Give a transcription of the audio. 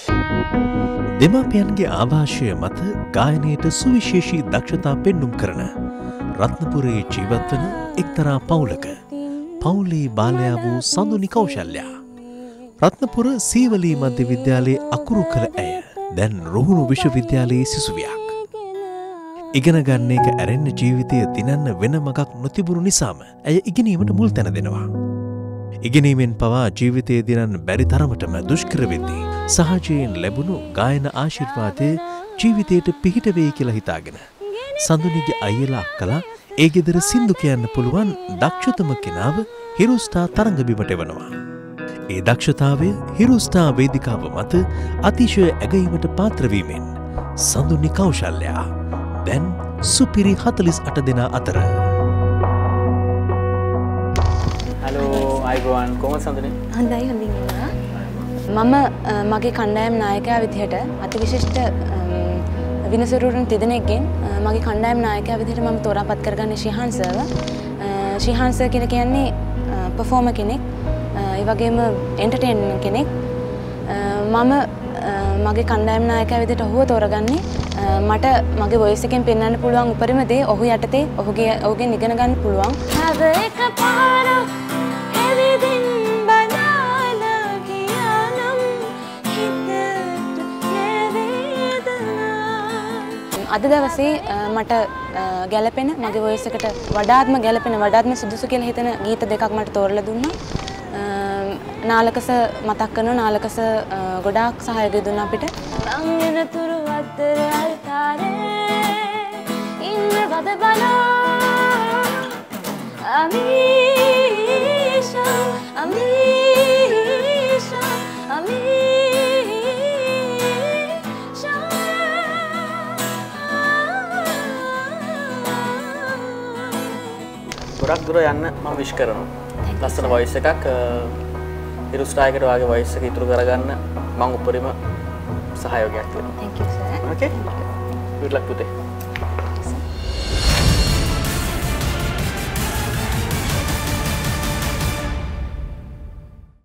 දෙමාපියන්ගේ ආభాෂය මත ගායනයට සුවිශේෂී දක්ෂතා පෙන්눔 කරන රත්නපුරයේ ජීවත් වන එක්තරා පවුලක පවුලේ බාලයා වූ සඳුනි කෞශල්‍යා රත්නපුර සීවලී මධ්‍ය විද්‍යාලයේ අකුරු කළ ඇය දැන් රුහුණු විශ්වවිද්‍යාලයේ සිසුවියක්. ඉගෙන ගන්න එක ඇරෙන්න ජීවිතය දිනන්න වෙන මගක් නොතිබුණු නිසාම ඇය ඉගෙනීමට මුල් තැන දෙනවා. ඉගෙනීමෙන් පවා ජීවිතය දිනන්න බැරි තරමටම දුෂ්කර වෙද්දී සහජයෙන් ලැබුණු ගායන ආශිර්වාදය ජීවිතයට පිහිට වෙයි කියලා හිතාගෙන සඳුනිගේ අයියලා අක්කලා ඒ ගෙදර සින්දු කියන්න පුළුවන් දක්ෂතම කෙනාව හිරුස්ටා තරඟ බිමට එවනවා. ඒ දක්ෂතාවය හිරුස්ටා වේදිකාව මත අතිශය ඇගීමට පාත්‍ර වීමෙන් සඳුනි කෞශල්‍යා දැන් සුපිරි 48 දෙනා අතර. හලෝ අයිබෝන් කොහොමද සඳුනි? හොඳයි හොඳින් ඉන්නවා. මම මගේ කණ්ඩායම් නායකයා විදිහට අතිවිශිෂ්ට විනසුරුන් තිදෙනෙක්ගෙන් මගේ කණ්ඩායම් නායකයා විදිහට මම තෝරාපත් කරගන්නේ ශ්‍රීහාන් සර්ව. ශ්‍රීහාන් සර් කියන්නේ පර්ෆෝමර් කෙනෙක්. ඒ වගේම එන්ටර්ටේන්මන්ට් කෙනෙක්. මම මගේ කණ්ඩායම් නායකයා විදිහට ඔහුව තෝරගන්නේ මට මගේ වොයිස් එකෙන් පෙන්වන්න පුළුවන් උපරිම දේ ඔහු යටතේ ඔහුගෙන් ඉගෙන ගන්න පුළුවන්. හැබ එකපාරක් එවිදින් බදාලා ගියානම් හිතට නේදනා. අද දවසේ මට ගැළපෙන මගේ වොයිස් එකට වඩාත්ම ගැළපෙන වඩාත්ම සුදුසු කියලා හිතන ගීත දෙකක් මට තෝරලා දුන්නා. නාලකස මතක් කරනවා නාලකස ගොඩාක් සහයෝගය දුන්නා අපිට. අංගනතුරු අතර අල්තාරේ ඉන්න වද බලෝ අමීෂා අමීෂා අමීෂා. ගොඩක් දුර යන්න මම විශ් කරනවා. ලස්සන වොයිස් එකක් හිරුස්ටායකට වගේ වොයිස් එක ඉතුරු කරගන්න මම උපරිම සහයෝගයක් දෙනවා. Thank you sir. Okay? Good luck today.